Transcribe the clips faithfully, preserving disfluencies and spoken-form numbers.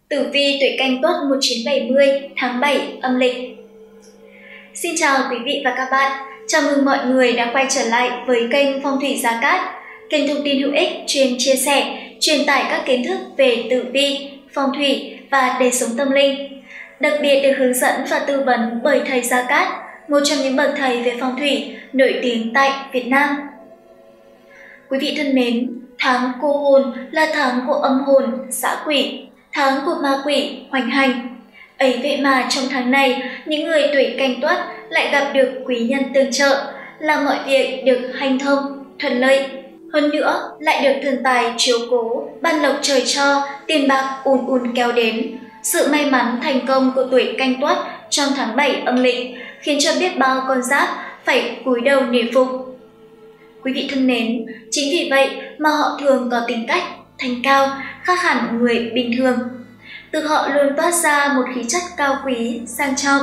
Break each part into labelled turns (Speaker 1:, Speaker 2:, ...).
Speaker 1: Tử vi tuổi Canh Tuất một nghìn chín trăm bảy mươi tháng bảy âm lịch. Xin chào quý vị và các bạn. Chào mừng mọi người đã quay trở lại với kênh Phong thủy Gia Cát, kênh thông tin hữu ích chuyên chia sẻ, truyền tải các kiến thức về tử vi, phong thủy và đời sống tâm linh. Đặc biệt được hướng dẫn và tư vấn bởi thầy Gia Cát, một trong những bậc thầy về phong thủy nổi tiếng tại Việt Nam. Quý vị thân mến, tháng cô hồn là tháng của âm hồn, dã quỷ, tháng của ma quỷ hoành hành. Ấy vậy mà trong tháng này, những người tuổi Canh Tuất lại gặp được quý nhân tương trợ, làm mọi việc được hanh thông, thuận lợi. Hơn nữa, lại được thần tài chiếu cố, ban lộc trời cho, tiền bạc ùn ùn kéo đến. Sự may mắn thành công của tuổi Canh Tuất trong tháng bảy âm lịch khiến cho biết bao con giáp phải cúi đầu nể phục. Quý vị thân mến, chính vì vậy mà họ thường có tính cách thanh cao, khác hẳn người bình thường. Từ họ luôn toát ra một khí chất cao quý, sang trọng.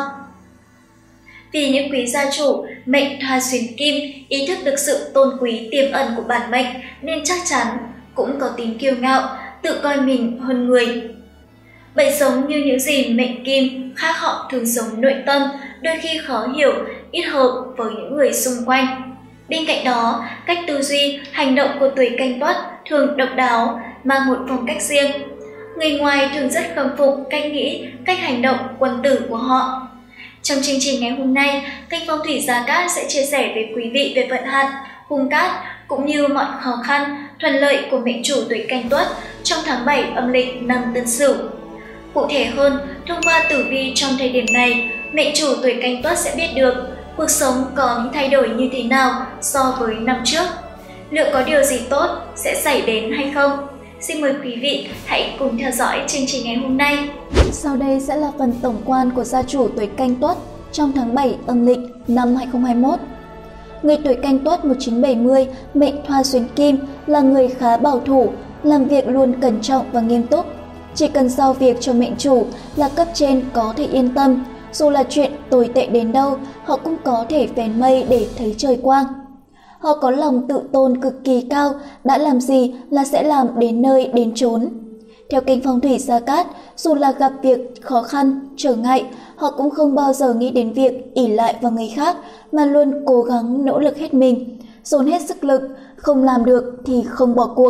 Speaker 1: Vì những quý gia chủ mệnh Thoa xuyến kim ý thức được sự tôn quý tiềm ẩn của bản mệnh nên chắc chắn cũng có tính kiêu ngạo, tự coi mình hơn người. Vậy giống như những gì mệnh kim khác họ thường sống nội tâm, đôi khi khó hiểu, ít hợp với những người xung quanh. Bên cạnh đó, cách tư duy, hành động của tuổi Canh Tuất thường độc đáo, mang một phong cách riêng. Người ngoài thường rất khâm phục cách nghĩ, cách hành động quân tử của họ. Trong chương trình ngày hôm nay, kênh Phong thủy Gia Cát sẽ chia sẻ với quý vị về vận hạn, hung cát cũng như mọi khó khăn, thuận lợi của mệnh chủ tuổi Canh Tuất trong tháng bảy âm lịch năm Tân Sửu. Cụ thể hơn, thông qua tử vi trong thời điểm này, mệnh chủ tuổi Canh Tuất sẽ biết được cuộc sống có những thay đổi như thế nào so với năm trước. Liệu có điều gì tốt sẽ xảy đến hay không? Xin mời quý vị hãy cùng theo dõi chương trình ngày hôm nay.
Speaker 2: Sau đây sẽ là phần tổng quan của gia chủ tuổi Canh Tuất trong tháng bảy âm lịch năm hai không hai mốt. Người tuổi Canh Tuất một nghìn chín trăm bảy mươi, mệnh Thoa xuyến kim, là người khá bảo thủ, làm việc luôn cẩn trọng và nghiêm túc. Chỉ cần giao việc cho mệnh chủ là cấp trên có thể yên tâm, dù là chuyện tồi tệ đến đâu, họ cũng có thể vén mây để thấy trời quang. Họ có lòng tự tôn cực kỳ cao, đã làm gì là sẽ làm đến nơi đến chốn. Theo kênh Phong thủy Gia Cát, dù là gặp việc khó khăn, trở ngại, họ cũng không bao giờ nghĩ đến việc ỷ lại vào người khác, mà luôn cố gắng nỗ lực hết mình, dồn hết sức lực, không làm được thì không bỏ cuộc.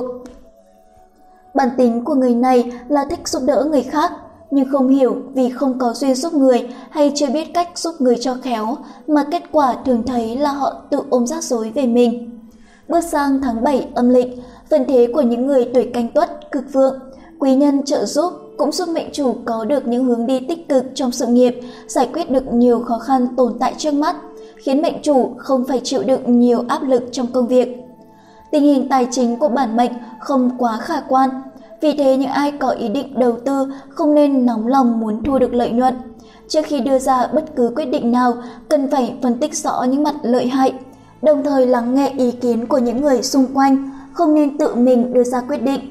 Speaker 2: Bản tính của người này là thích giúp đỡ người khác, nhưng không hiểu vì không có duyên giúp người hay chưa biết cách giúp người cho khéo, mà kết quả thường thấy là họ tự ôm rắc rối về mình. Bước sang tháng bảy âm lịch, vận thế của những người tuổi Canh Tuất cực vượng, quý nhân trợ giúp cũng giúp mệnh chủ có được những hướng đi tích cực trong sự nghiệp, giải quyết được nhiều khó khăn tồn tại trước mắt, khiến mệnh chủ không phải chịu đựng nhiều áp lực trong công việc. Tình hình tài chính của bản mệnh không quá khả quan, vì thế những ai có ý định đầu tư không nên nóng lòng muốn thu được lợi nhuận. Trước khi đưa ra bất cứ quyết định nào, cần phải phân tích rõ những mặt lợi hại, đồng thời lắng nghe ý kiến của những người xung quanh, không nên tự mình đưa ra quyết định.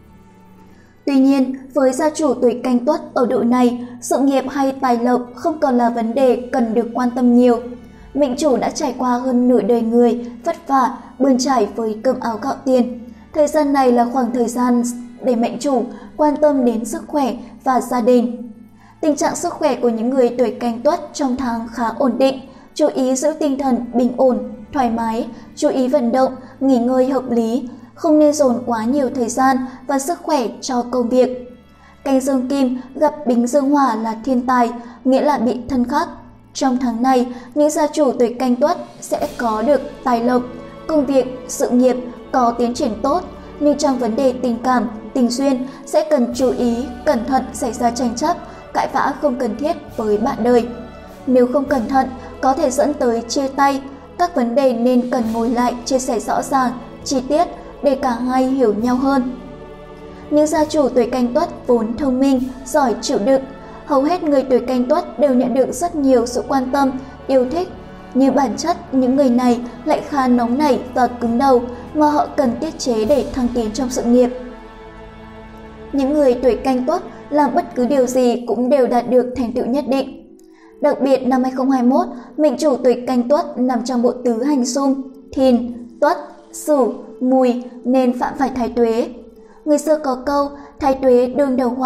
Speaker 2: Tuy nhiên, với gia chủ tuổi Canh Tuất ở độ này, sự nghiệp hay tài lộc không còn là vấn đề cần được quan tâm nhiều. Mệnh chủ đã trải qua hơn nửa đời người, vất vả, bươn trải với cơm áo gạo tiền. Thời gian này là khoảng thời gian để mệnh chủ quan tâm đến sức khỏe và gia đình. Tình trạng sức khỏe của những người tuổi Canh Tuất trong tháng khá ổn định, chú ý giữ tinh thần bình ổn, thoải mái, chú ý vận động, nghỉ ngơi hợp lý, không nên dồn quá nhiều thời gian và sức khỏe cho công việc. Canh dương kim gặp bính dương hỏa là thiên tài, nghĩa là bị thân khắc. Trong tháng này, những gia chủ tuổi Canh Tuất sẽ có được tài lộc, công việc, sự nghiệp có tiến triển tốt, nhưng trong vấn đề tình cảm, tình duyên sẽ cần chú ý, cẩn thận xảy ra tranh chấp, cãi vã không cần thiết với bạn đời. Nếu không cẩn thận, có thể dẫn tới chia tay. Các vấn đề nên cần ngồi lại chia sẻ rõ ràng, chi tiết để cả hai hiểu nhau hơn. Những gia chủ tuổi Canh Tuất vốn thông minh, giỏi chịu đựng. Hầu hết người tuổi Canh Tuất đều nhận được rất nhiều sự quan tâm, yêu thích. Như bản chất, những người này lại khá nóng nảy và cứng đầu, mà họ cần tiết chế để thăng tiến trong sự nghiệp. Những người tuổi Canh Tuất làm bất cứ điều gì cũng đều đạt được thành tựu nhất định. Đặc biệt năm hai không hai mốt, mệnh chủ tuổi Canh Tuất nằm trong bộ tứ hành xung Thìn, Tuất, Sửu, Mùi nên phạm phải thái tuế. Người xưa có câu thái tuế đương đầu họa,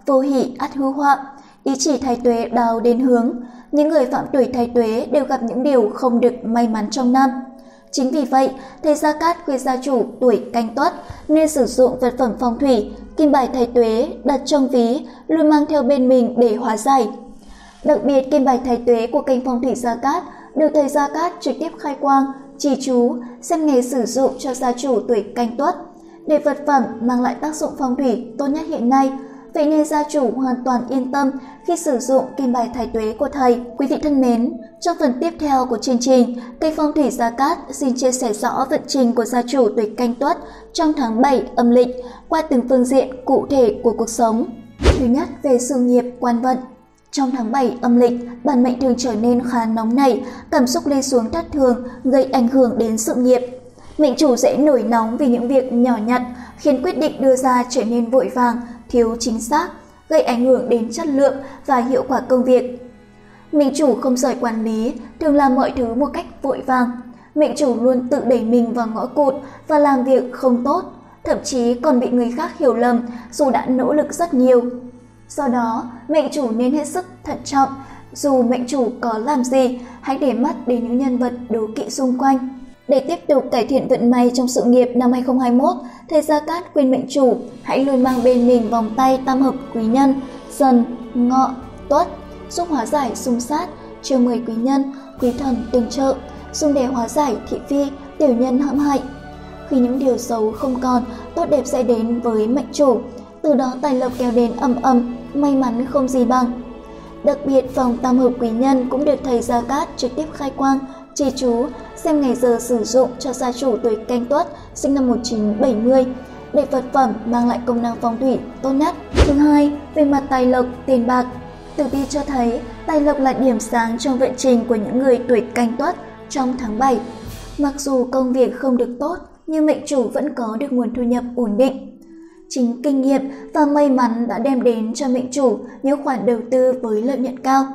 Speaker 2: vô hỷ ắt hữu họa, ý chỉ thái tuế đào đến hướng. Những người phạm tuổi thái tuế đều gặp những điều không được may mắn trong năm. Chính vì vậy, thầy Gia Cát khuyên gia chủ tuổi Canh Tuất nên sử dụng vật phẩm phong thủy, kim bài thái tuế đặt trong ví, luôn mang theo bên mình để hóa giải. Đặc biệt, kim bài thái tuế của kênh phong thủy Gia Cát được thầy Gia Cát trực tiếp khai quang, chỉ chú, xem ngày sử dụng cho gia chủ tuổi Canh Tuất để vật phẩm mang lại tác dụng phong thủy tốt nhất hiện nay. Vậy nên gia chủ hoàn toàn yên tâm khi sử dụng kim bài thái tuế của thầy. Quý vị thân mến, trong phần tiếp theo của chương trình, kênh phong thủy Gia Cát xin chia sẻ rõ vận trình của gia chủ tuổi Canh Tuất trong tháng bảy âm lịch qua từng phương diện cụ thể của cuộc sống. Thứ nhất, về sự nghiệp, quan vận. Trong tháng bảy âm lịch, bản mệnh thường trở nên khá nóng nảy, cảm xúc lên xuống thất thường, gây ảnh hưởng đến sự nghiệp. Mệnh chủ dễ nổi nóng vì những việc nhỏ nhặt, khiến quyết định đưa ra trở nên vội vàng, thiếu chính xác, gây ảnh hưởng đến chất lượng và hiệu quả công việc. Mệnh chủ không giỏi quản lý, thường làm mọi thứ một cách vội vàng. Mệnh chủ luôn tự đẩy mình vào ngõ cụt và làm việc không tốt, thậm chí còn bị người khác hiểu lầm dù đã nỗ lực rất nhiều. Do đó, mệnh chủ nên hết sức thận trọng, dù mệnh chủ có làm gì, hãy để mắt đến những nhân vật đố kỵ xung quanh. Để tiếp tục cải thiện vận may trong sự nghiệp năm hai không hai mốt, thầy Gia Cát khuyên mệnh chủ hãy luôn mang bên mình vòng tay tam hợp quý nhân, Dần, Ngọ, Tuất, giúp hóa giải xung sát, chiêu mời quý nhân, quý thần tương trợ, dùng để hóa giải thị phi, tiểu nhân hãm hại. Khi những điều xấu không còn, tốt đẹp sẽ đến với mệnh chủ, từ đó tài lộc kéo đến ầm ầm, may mắn không gì bằng. Đặc biệt, vòng tam hợp quý nhân cũng được thầy Gia Cát trực tiếp khai quang, chỉ chú, xem ngày giờ sử dụng cho gia chủ tuổi Canh Tuất sinh năm một nghìn chín trăm bảy mươi để vật phẩm mang lại công năng phong thủy tốt nhất. Thứ hai, về mặt tài lộc, tiền bạc. Tử vi cho thấy tài lộc là điểm sáng trong vận trình của những người tuổi Canh Tuất trong tháng bảy. Mặc dù công việc không được tốt, nhưng mệnh chủ vẫn có được nguồn thu nhập ổn định. Chính kinh nghiệm và may mắn đã đem đến cho mệnh chủ những khoản đầu tư với lợi nhuận cao.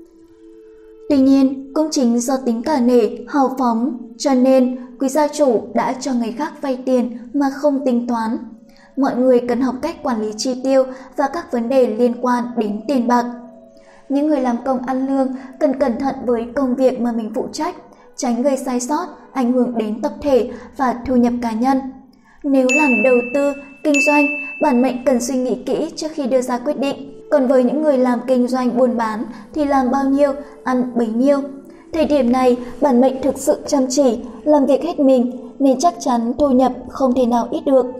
Speaker 2: Tuy nhiên, cũng chính do tính cả nể, hào phóng, cho nên quý gia chủ đã cho người khác vay tiền mà không tính toán. Mọi người cần học cách quản lý chi tiêu và các vấn đề liên quan đến tiền bạc. Những người làm công ăn lương cần cẩn thận với công việc mà mình phụ trách, tránh gây sai sót, ảnh hưởng đến tập thể và thu nhập cá nhân. Nếu làm đầu tư, kinh doanh, bản mệnh cần suy nghĩ kỹ trước khi đưa ra quyết định. Còn với những người làm kinh doanh buôn bán thì làm bao nhiêu, ăn bấy nhiêu. Thời điểm này, bản mệnh thực sự chăm chỉ, làm việc hết mình nên chắc chắn thu nhập không thể nào ít được.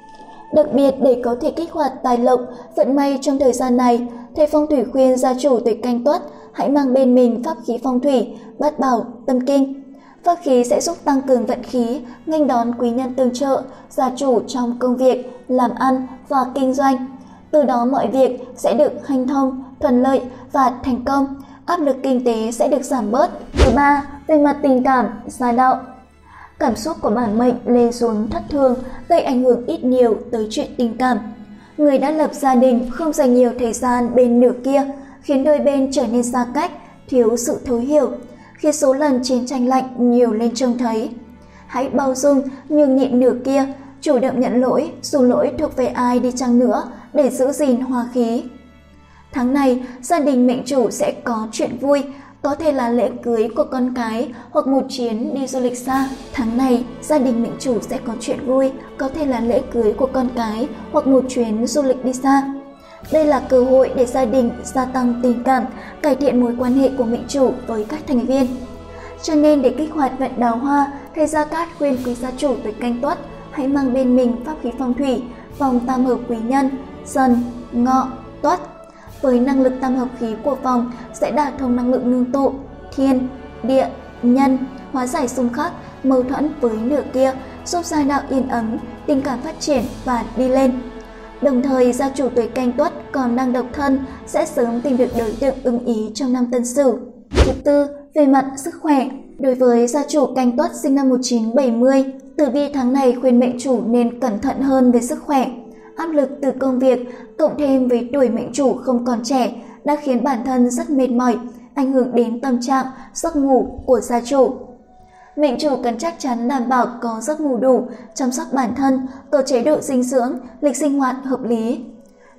Speaker 2: Đặc biệt, để có thể kích hoạt tài lộc, vận may trong thời gian này, thầy phong thủy khuyên gia chủ tuổi Canh Tuất hãy mang bên mình pháp khí phong thủy, bát bảo, tâm kinh. Pháp khí sẽ giúp tăng cường vận khí, nghênh đón quý nhân tương trợ, gia chủ trong công việc, làm ăn và kinh doanh. Từ đó mọi việc sẽ được hanh thông, thuận lợi và thành công, áp lực kinh tế sẽ được giảm bớt. Thứ ba, về mặt tình cảm, gia đạo. Cảm xúc của bản mệnh lên xuống thất thường, gây ảnh hưởng ít nhiều tới chuyện tình cảm. Người đã lập gia đình không dành nhiều thời gian bên nửa kia, khiến đôi bên trở nên xa cách, thiếu sự thấu hiểu, khi số lần chiến tranh lạnh nhiều lên trông thấy. Hãy bao dung, nhường nhịn nửa kia, chủ động nhận lỗi, dù lỗi thuộc về ai đi chăng nữa, để giữ gìn hòa khí. Tháng này, gia đình mệnh chủ sẽ có chuyện vui, có thể là lễ cưới của con cái hoặc một chuyến đi du lịch xa. Tháng này, gia đình mệnh chủ sẽ có chuyện vui, có thể là lễ cưới của con cái hoặc một chuyến du lịch đi xa. Đây là cơ hội để gia đình gia tăng tình cảm, cải thiện mối quan hệ của mệnh chủ với các thành viên. Cho nên để kích hoạt vận đào hoa, thầy Gia Cát khuyên quý gia chủ tuổi Canh Tuất hãy mang bên mình pháp khí phong thủy, vòng tam hợp quý nhân, Dần, Ngọ, Tuất. Với năng lực tam hợp khí của vòng sẽ đả thông năng lượng ngưng tụ, thiên, địa, nhân, hóa giải xung khắc, mâu thuẫn với nửa kia, giúp gia đạo yên ấm, tình cảm phát triển và đi lên. Đồng thời, gia chủ tuổi Canh Tuất còn đang độc thân sẽ sớm tìm được đối tượng ưng ý trong năm Tân Sửu. Thứ tư, về mặt sức khỏe. Đối với gia chủ Canh Tuất sinh năm một nghìn chín trăm bảy mươi, tử vi tháng này khuyên mệnh chủ nên cẩn thận hơn về sức khỏe. Áp lực từ công việc cộng thêm với tuổi mệnh chủ không còn trẻ đã khiến bản thân rất mệt mỏi, ảnh hưởng đến tâm trạng, giấc ngủ của gia chủ. Mệnh chủ cần chắc chắn đảm bảo có giấc ngủ đủ, chăm sóc bản thân, có chế độ dinh dưỡng, lịch sinh hoạt hợp lý.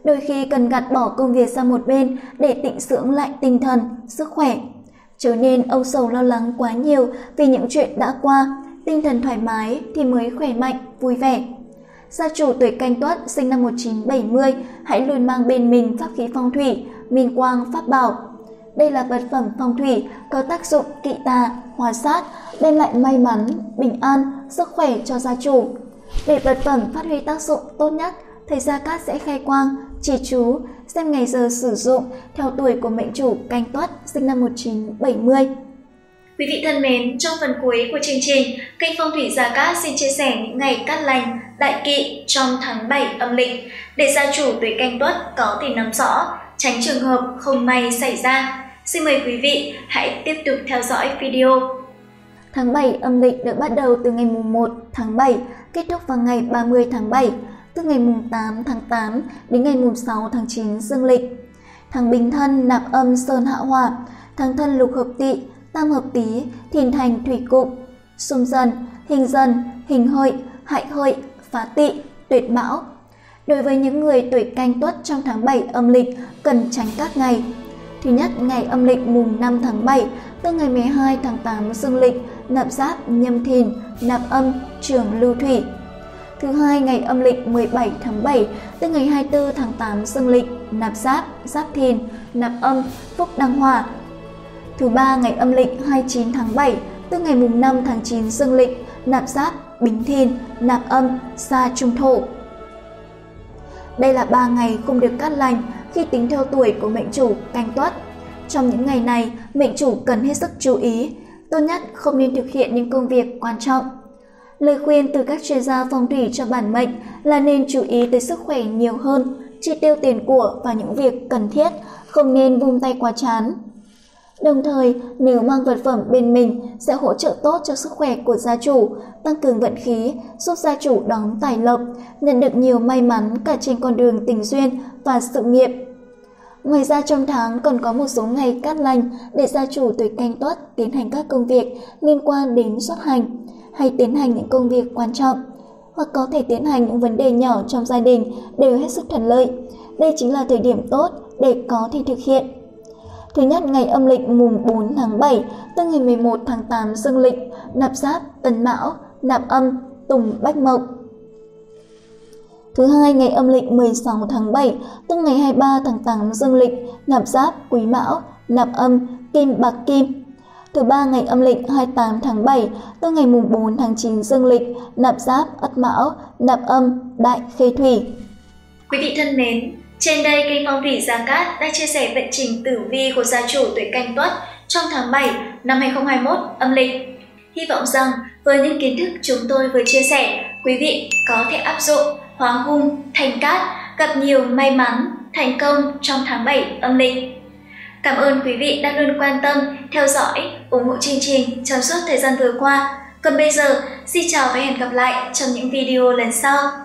Speaker 2: đôi khi cần gạt bỏ công việc sang một bên để tịnh dưỡng lại tinh thần, sức khỏe. Trở nên âu sầu lo lắng quá nhiều vì những chuyện đã qua, tinh thần thoải mái thì mới khỏe mạnh, vui vẻ. Gia chủ tuổi Canh Tuất sinh năm một nghìn chín trăm bảy mươi, hãy luôn mang bên mình pháp khí phong thủy, minh quang pháp bảo. Đây là vật phẩm phong thủy có tác dụng kỵ tà, hóa sát, đem lại may mắn, bình an, sức khỏe cho gia chủ. Để vật phẩm phát huy tác dụng tốt nhất, thầy Gia Cát sẽ khai quang, chỉ chú, xem ngày giờ sử dụng theo tuổi của mệnh chủ Canh Tuất sinh năm một nghìn chín trăm bảy mươi.
Speaker 1: Quý vị thân mến, trong phần cuối của chương trình, kênh Phong thủy Gia Cát xin chia sẻ những ngày cát lành, đại kỵ trong tháng bảy âm lịch để gia chủ tuổi Canh Tuất có thể nắm rõ, tránh trường hợp không may xảy ra. Xin mời quý vị hãy tiếp tục theo dõi video.
Speaker 2: Tháng bảy âm lịch được bắt đầu từ ngày mùng một tháng bảy, kết thúc vào ngày ba mươi tháng bảy, từ ngày mùng tám tháng tám đến ngày mùng sáu tháng chín dương lịch. Tháng Bính Thân nạp âm sơn hạ hỏa, tháng Thân lục hợp Tỵ, tam hợp Tý, thìn thành thủy cục, xung dần, hình dần, hình hợi, hại hợi, phá Tỵ, tuyệt mão. Đối với những người tuổi Canh Tuất trong tháng bảy âm lịch cần tránh các ngày. Thứ nhất, ngày âm lịch mùng năm tháng bảy, từ ngày mười hai tháng tám dương lịch, nạp giáp nhâm thìn, nạp âm trường lưu thủy. Thứ hai, ngày âm lịch mười bảy tháng bảy, từ ngày hai mươi tư tháng tám dương lịch, nạp giáp giáp thìn, nạp âm phúc đăng hỏa. Thứ ba, ngày âm lịch hai mươi chín tháng bảy, từ ngày mùng năm tháng chín dương lịch, nạp giáp bính thìn, nạp âm sa trung thổ. Đây là ba ngày không được cát lành khi tính theo tuổi của mệnh chủ Canh Tuất. Trong những ngày này, mệnh chủ cần hết sức chú ý, tốt nhất không nên thực hiện những công việc quan trọng. Lời khuyên từ các chuyên gia phong thủy cho bản mệnh là nên chú ý tới sức khỏe nhiều hơn, chi tiêu tiền của vào những việc cần thiết, không nên vung tay quá chán. Đồng thời, nếu mang vật phẩm bên mình sẽ hỗ trợ tốt cho sức khỏe của gia chủ, tăng cường vận khí, giúp gia chủ đón tài lộc, nhận được nhiều may mắn cả trên con đường tình duyên và sự nghiệp. Ngoài ra trong tháng còn có một số ngày cát lành để gia chủ tuổi Canh Tuất tiến hành các công việc liên quan đến xuất hành, hay tiến hành những công việc quan trọng, hoặc có thể tiến hành những vấn đề nhỏ trong gia đình đều hết sức thuận lợi. Đây chính là thời điểm tốt để có thể thực hiện. Thứ nhất, ngày âm lịch mùng bốn tháng bảy, từ ngày mười một tháng tám dương lịch, nạp giáp Tân Mão, nạp âm Tùng Bách Mộc. Thứ hai, ngày âm lịch mười sáu tháng bảy, từ ngày hai mươi ba tháng tám dương lịch, nạp giáp Quý Mão, nạp âm Kim Bạc Kim. Thứ ba, ngày âm lịch hai mươi tám tháng bảy, từ ngày mùng bốn tháng chín dương lịch, nạp giáp Ất Mão, nạp âm Đại Khê Thủy.
Speaker 1: Quý vị thân mến, trên đây kênh Phong thủy Gia Cát đã chia sẻ vận trình tử vi của gia chủ tuổi Canh Tuất trong tháng bảy năm hai nghìn không trăm hai mươi mốt âm lịch. Hy vọng rằng với những kiến thức chúng tôi vừa chia sẻ, quý vị có thể áp dụng hóa hung thành cát, gặp nhiều may mắn, thành công trong tháng bảy âm lịch. Cảm ơn quý vị đã luôn quan tâm, theo dõi, ủng hộ chương trình trong suốt thời gian vừa qua. Còn bây giờ, xin chào và hẹn gặp lại trong những video lần sau.